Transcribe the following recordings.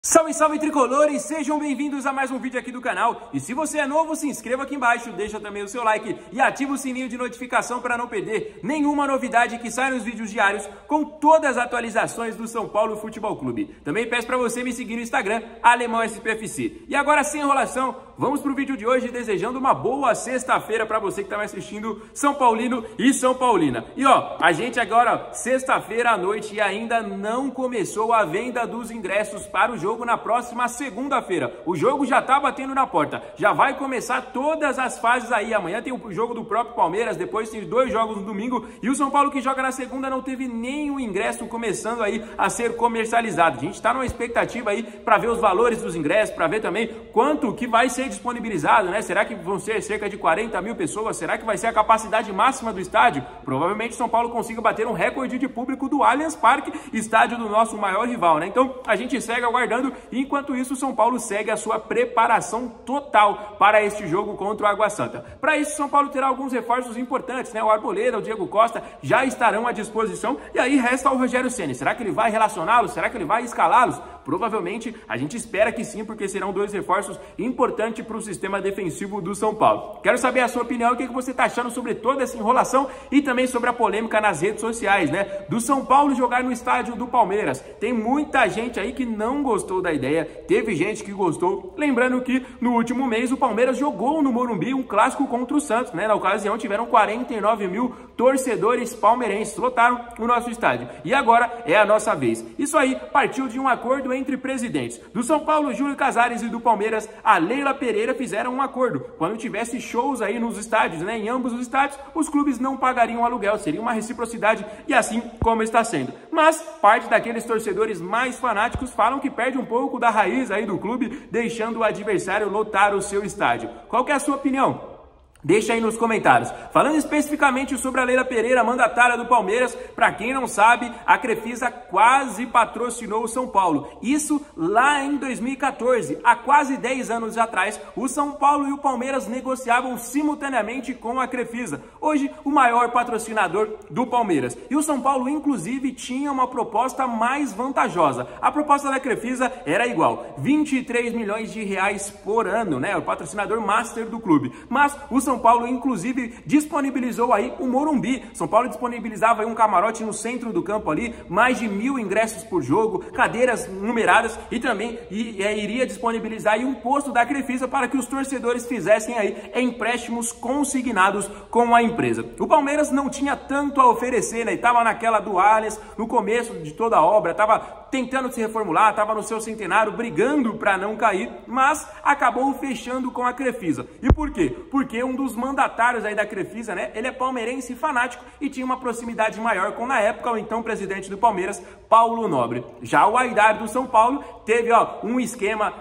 Salve, salve tricolores, sejam bem-vindos a mais um vídeo aqui do canal. E se você é novo, se inscreva aqui embaixo, deixa também o seu like e ativa o sininho de notificação para não perder nenhuma novidade que sai nos vídeos diários com todas as atualizações do São Paulo Futebol Clube. Também peço para você me seguir no Instagram, AlemãoSPFC. E agora, sem enrolação, vamos pro vídeo de hoje desejando uma boa sexta-feira para você que está me assistindo, São Paulino e São Paulina. E ó, a gente agora, sexta-feira à noite, e ainda não começou a venda dos ingressos para o jogo na próxima segunda-feira. O jogo já tá batendo na porta, já vai começar todas as fases aí. Amanhã tem o jogo do próprio Palmeiras, depois tem 2 jogos no domingo, e o São Paulo que joga na segunda não teve nenhum ingresso começando aí a ser comercializado. A gente tá numa expectativa aí para ver os valores dos ingressos, para ver também quanto que vai ser disponibilizado, né? Será que vão ser cerca de 40 mil pessoas? Será que vai ser a capacidade máxima do estádio? Provavelmente o São Paulo consiga bater um recorde de público do Allianz Parque, estádio do nosso maior rival, né? Então a gente segue aguardando. Enquanto isso, o São Paulo segue a sua preparação total para este jogo contra o Água Santa. Para isso, o São Paulo terá alguns reforços importantes, né? O Arboleda, o Diego Costa já estarão à disposição, e aí resta o Rogério Ceni. Será que ele vai relacioná-los? Será que ele vai escalá-los? Provavelmente, a gente espera que sim, porque serão 2 reforços importantes para o sistema defensivo do São Paulo. Quero saber a sua opinião, o que você está achando sobre toda essa enrolação e também sobre a polêmica nas redes sociais, né? Do São Paulo jogar no estádio do Palmeiras. Tem muita gente aí que não gostou da ideia, teve gente que gostou. Lembrando que no último mês o Palmeiras jogou no Morumbi um clássico contra o Santos, né? Na ocasião tiveram 49 mil torcedores palmeirenses, lotaram o nosso estádio. E agora é a nossa vez. Isso aí partiu de um acordo entre presidentes. Do São Paulo, Júlio Casares, e do Palmeiras, a Leila Pereira, fizeram um acordo. Quando tivesse shows aí nos estádios, né? Em ambos os estádios, os clubes não pagariam aluguel. Seria uma reciprocidade, e assim como está sendo. Mas parte daqueles torcedores mais fanáticos falam que perde um pouco da raiz aí do clube, deixando o adversário lotar o seu estádio. Qual que é a sua opinião? Deixa aí nos comentários. Falando especificamente sobre a Leila Pereira, mandatária do Palmeiras, para quem não sabe, a Crefisa quase patrocinou o São Paulo. Isso lá em 2014, há quase 10 anos atrás, o São Paulo e o Palmeiras negociavam simultaneamente com a Crefisa, hoje o maior patrocinador do Palmeiras. E o São Paulo, inclusive, tinha uma proposta mais vantajosa. A proposta da Crefisa era igual, 23 milhões de reais por ano, né? O patrocinador master do clube. Mas o São Paulo, inclusive, disponibilizou aí o Morumbi. São Paulo disponibilizava aí um camarote no centro do campo ali, mais de 1000 ingressos por jogo, cadeiras numeradas, e também iria disponibilizar aí um posto da Crefisa para que os torcedores fizessem aí empréstimos consignados com a empresa. O Palmeiras não tinha tanto a oferecer, né? Estava naquela do Allianz, no começo de toda a obra, estava tentando se reformular, estava no seu centenário, brigando para não cair, mas acabou fechando com a Crefisa. E por quê? Porque um dos mandatários aí da Crefisa, né? Ele é palmeirense fanático e tinha uma proximidade maior com, na época, o então presidente do Palmeiras, Paulo Nobre. Já o Aidar do São Paulo teve, ó, um esquema,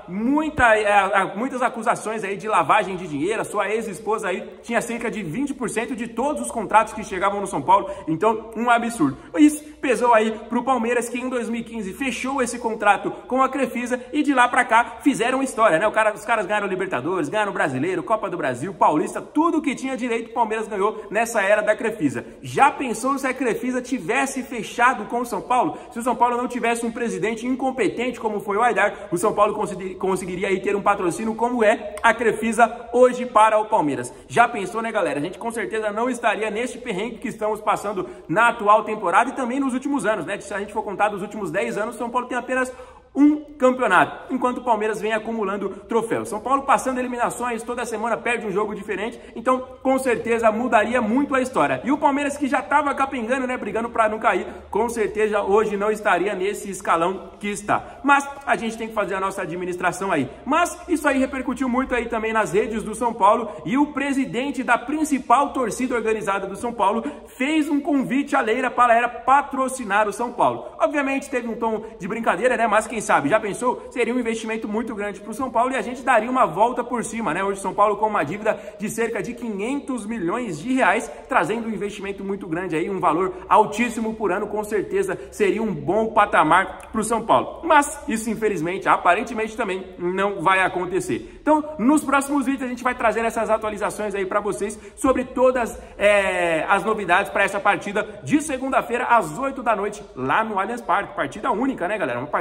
muitas acusações aí de lavagem de dinheiro. A sua ex-esposa aí tinha cerca de 20% de todos os contratos que chegavam no São Paulo. Então, um absurdo. Isso pesou aí pro Palmeiras, que em 2015 fechou esse contrato com a Crefisa, e de lá pra cá fizeram história, né? Os caras ganharam Libertadores, ganharam Brasileiro, Copa do Brasil, Paulista, tudo que tinha direito o Palmeiras ganhou nessa era da Crefisa. Já pensou se a Crefisa tivesse fechado com o São Paulo? Se o São Paulo não tivesse um presidente incompetente como foi o Aidar, o São Paulo conseguiria aí ter um patrocínio como é a Crefisa hoje para o Palmeiras. Já pensou, né, galera? A gente com certeza não estaria neste perrengue que estamos passando na atual temporada e também nos últimos anos, né? Se a gente for contar dos últimos 10 anos, o São Paulo tem apenas um campeonato, enquanto o Palmeiras vem acumulando troféus. São Paulo passando eliminações, toda semana perde um jogo diferente, então com certeza mudaria muito a história. E o Palmeiras, que já estava capengando, né, brigando para não cair, com certeza hoje não estaria nesse escalão que está. Mas a gente tem que fazer a nossa administração aí. Mas isso aí repercutiu muito aí também nas redes do São Paulo, e o presidente da principal torcida organizada do São Paulo fez um convite à Leila para ela patrocinar o São Paulo. Obviamente teve um tom de brincadeira, né, mas quem sabe, já pensou? Seria um investimento muito grande para o São Paulo e a gente daria uma volta por cima, né? Hoje o São Paulo com uma dívida de cerca de 500 milhões de reais, trazendo um investimento muito grande aí, um valor altíssimo por ano, com certeza seria um bom patamar para o São Paulo. Mas isso, infelizmente, aparentemente também não vai acontecer. Então, nos próximos vídeos a gente vai trazer essas atualizações aí para vocês sobre todas as novidades para essa partida de segunda-feira às 8 da noite lá no Allianz Parque. Partida única, né, galera? Uma partida única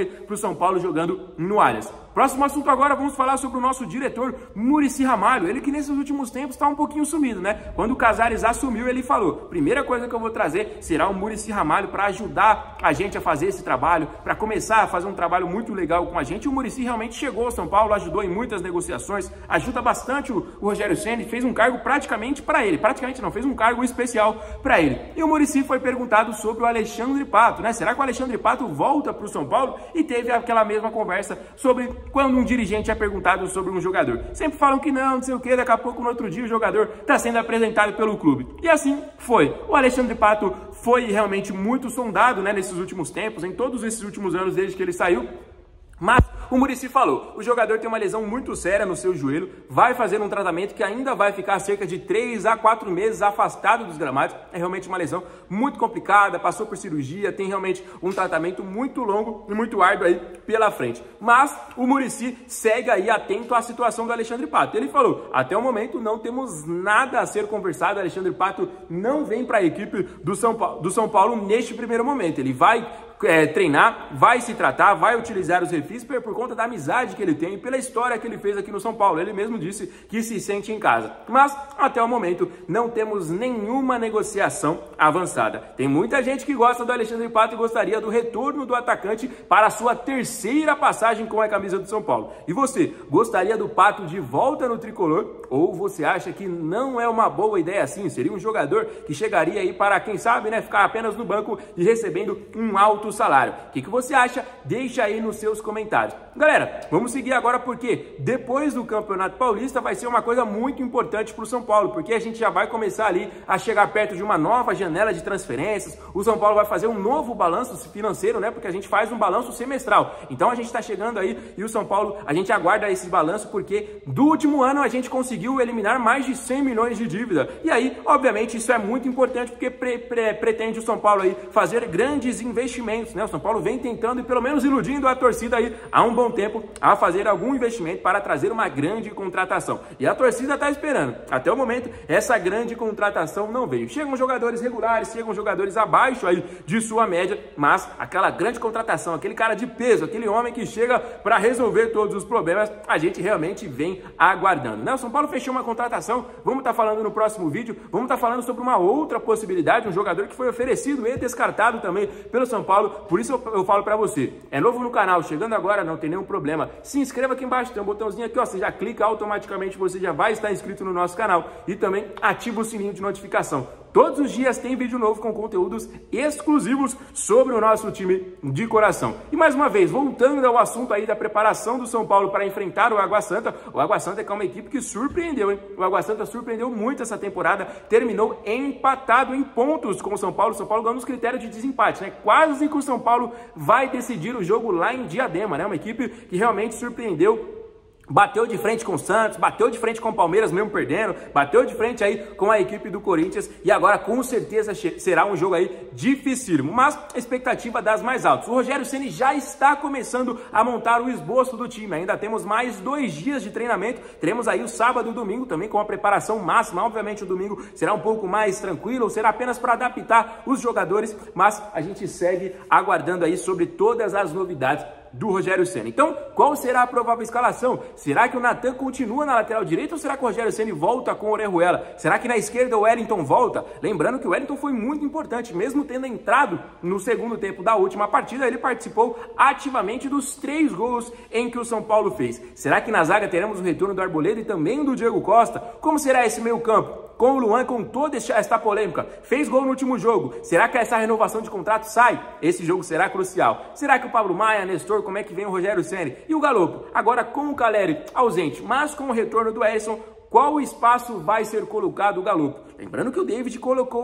aí para o São Paulo jogando no Allianz. Próximo assunto agora, vamos falar sobre o nosso diretor Muricy Ramalho, ele que nesses últimos tempos está um pouquinho sumido, né? Quando o Casares assumiu, ele falou, primeira coisa que eu vou trazer será o Muricy Ramalho para ajudar a gente a fazer esse trabalho, para começar a fazer um trabalho muito legal com a gente. O Muricy realmente chegou ao São Paulo, ajudou em muitas negociações, ajuda bastante o Rogério Ceni, fez um cargo praticamente para ele, praticamente não, fez um cargo especial para ele. E o Muricy foi perguntado sobre o Alexandre Pato, né? Será que o Alexandre Pato volta para o São Paulo? E teve aquela mesma conversa sobre quando um dirigente é perguntado sobre um jogador. Sempre falam que não sei o que, daqui a pouco no outro dia o jogador está sendo apresentado pelo clube. E assim foi. O Alexandre Pato foi realmente muito sondado, né, nesses últimos tempos, em todos esses últimos anos desde que ele saiu. Mas o Muricy falou, o jogador tem uma lesão muito séria no seu joelho, vai fazer um tratamento que ainda vai ficar cerca de 3 a 4 meses afastado dos gramados. É realmente uma lesão muito complicada, passou por cirurgia, tem realmente um tratamento muito longo e muito árduo aí pela frente. Mas o Muricy segue aí atento à situação do Alexandre Pato. Ele falou, até o momento não temos nada a ser conversado, o Alexandre Pato não vem para a equipe do São Paulo neste primeiro momento. Ele vai treinar, vai se tratar, vai utilizar os refis por conta da amizade que ele tem, pela história que ele fez aqui no São Paulo. Ele mesmo disse que se sente em casa. Mas, até o momento, não temos nenhuma negociação avançada. Tem muita gente que gosta do Alexandre Pato e gostaria do retorno do atacante para a sua terceira passagem com a camisa do São Paulo. E você, gostaria do Pato de volta no tricolor? Ou você acha que não é uma boa ideia assim? Seria um jogador que chegaria aí para, quem sabe, né, ficar apenas no banco e recebendo um alto salário. O que você acha? Deixa aí nos seus comentários. Galera, vamos seguir agora porque depois do Campeonato Paulista vai ser uma coisa muito importante para o São Paulo, porque a gente já vai começar ali a chegar perto de uma nova janela de transferências. O São Paulo vai fazer um novo balanço financeiro, né? Porque a gente faz um balanço semestral. Então a gente está chegando aí e o São Paulo, a gente aguarda esse balanço porque do último ano a gente conseguiu eliminar mais de 100 milhões de dívida. E aí, obviamente, isso é muito importante porque pretende o São Paulo aí fazer grandes investimentos, né? O São Paulo vem tentando e pelo menos iludindo a torcida aí há um bom tempo a fazer algum investimento para trazer uma grande contratação. E a torcida está esperando. Até o momento, essa grande contratação não veio. Chegam jogadores regulares, chegam jogadores abaixo aí de sua média, mas aquela grande contratação, aquele cara de peso, aquele homem que chega para resolver todos os problemas, a gente realmente vem aguardando, né? O São Paulo fechou uma contratação, vamos estar falando no próximo vídeo, vamos estar falando sobre uma outra possibilidade, um jogador que foi oferecido e descartado também pelo São Paulo. Por isso eu falo para você, é novo no canal, chegando agora, não tem nenhum problema, se inscreva aqui embaixo, tem um botãozinho aqui, ó, você já clica automaticamente, você já vai estar inscrito no nosso canal e também ativa o sininho de notificação. Todos os dias tem vídeo novo com conteúdos exclusivos sobre o nosso time de coração. E mais uma vez, voltando ao assunto aí da preparação do São Paulo para enfrentar o Água Santa, o Água Santa é uma equipe que surpreendeu, hein? O Água Santa surpreendeu muito essa temporada, terminou empatado em pontos com o São Paulo ganhou nos critérios de desempate, né? Quase que o São Paulo vai decidir o jogo lá em Diadema, né? Uma equipe que realmente surpreendeu. Bateu de frente com o Santos, bateu de frente com o Palmeiras mesmo perdendo, bateu de frente aí com a equipe do Corinthians e agora com certeza será um jogo aí dificílimo, mas expectativa das mais altas. O Rogério Ceni já está começando a montar o esboço do time, ainda temos mais 2 dias de treinamento, teremos aí o sábado e o domingo também com a preparação máxima. Obviamente o domingo será um pouco mais tranquilo, ou será apenas para adaptar os jogadores, mas a gente segue aguardando aí sobre todas as novidades do Rogério Ceni. Então, qual será a provável escalação? Será que o Natan continua na lateral direita ou será que o Rogério Ceni volta com o Orejuela? Será que na esquerda o Wellington volta? Lembrando que o Wellington foi muito importante, mesmo tendo entrado no segundo tempo da última partida, ele participou ativamente dos 3 gols em que o São Paulo fez. Será que na zaga teremos o retorno do Arboleda e também do Diego Costa? Como será esse meio campo? Com o Luan, com toda esta polêmica, fez gol no último jogo. Será que essa renovação de contrato sai? Esse jogo será crucial. Será que o Pablo Maia, Nestor, como é que vem o Rogério Ceni? E o Galopo, agora com o Caleri ausente, mas com o retorno do Erisson, qual espaço vai ser colocado o Galopo? Lembrando que o David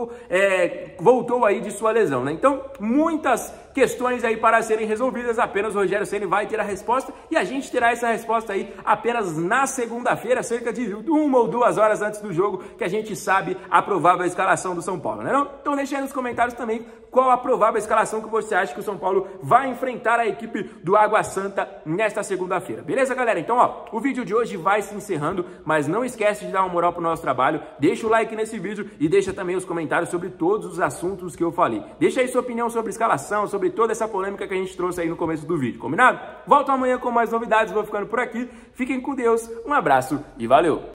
voltou aí de sua lesão, né? Então, muitas questões aí para serem resolvidas, apenas o Rogério Ceni vai ter a resposta e a gente terá essa resposta aí apenas na segunda-feira, cerca de 1 ou 2 horas antes do jogo, que a gente sabe a provável escalação do São Paulo, né não? Então deixa aí nos comentários também qual a provável escalação que você acha que o São Paulo vai enfrentar a equipe do Água Santa nesta segunda-feira. Beleza, galera? Então, ó, o vídeo de hoje vai se encerrando, mas não esquece de dar uma moral pro nosso trabalho, deixa o like nesse vídeo e deixa também os comentários sobre todos os assuntos que eu falei. Deixa aí sua opinião sobre escalação, sobre sobre toda essa polêmica que a gente trouxe aí no começo do vídeo, combinado? Volto amanhã com mais novidades, vou ficando por aqui. Fiquem com Deus, um abraço e valeu!